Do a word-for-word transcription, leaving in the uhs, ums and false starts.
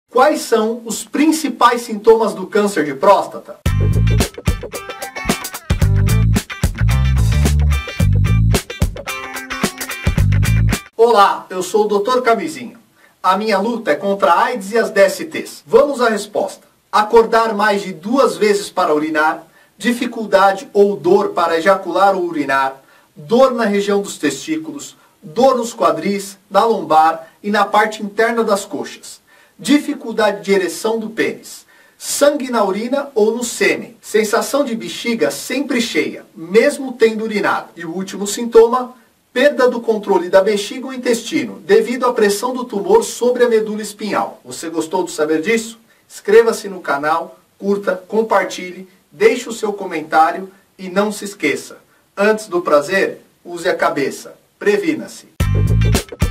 Quais são os principais sintomas do câncer de próstata? Olá, eu sou o doutor Camisinho. A minha luta é contra a AIDS e as D S Ts. Vamos à resposta. Acordar mais de duas vezes para urinar, dificuldade ou dor para ejacular ou urinar, dor na região dos testículos, dor nos quadris, na lombar e na parte interna das coxas, dificuldade de ereção do pênis, sangue na urina ou no sêmen, sensação de bexiga sempre cheia, mesmo tendo urinado. E o último sintoma, perda do controle da bexiga ou intestino, devido à pressão do tumor sobre a medula espinhal. Você gostou de saber disso? Inscreva-se no canal, curta, compartilhe, deixe o seu comentário e não se esqueça, antes do prazer, use a cabeça. Previna-se.